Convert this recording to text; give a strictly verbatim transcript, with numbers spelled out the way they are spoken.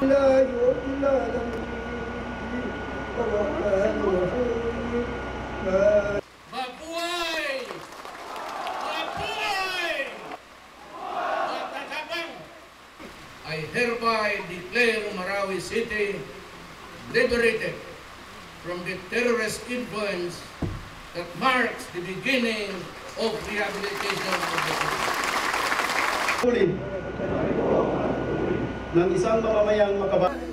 Mabuhay! Mabuhay! Matatapang! I hereby declare Marawi City liberated from the terrorist influence that marks the beginning of rehabilitation of the city. Ng isang mamamayang makaba